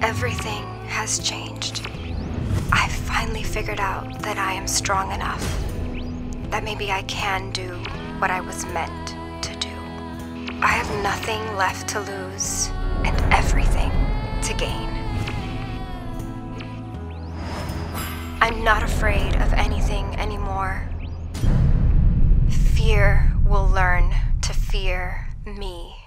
Everything has changed. I finally figured out that I am strong enough, that maybe I can do what I was meant to do. I have nothing left to lose and everything to gain. I'm not afraid of anything anymore. Fear will learn to fear me.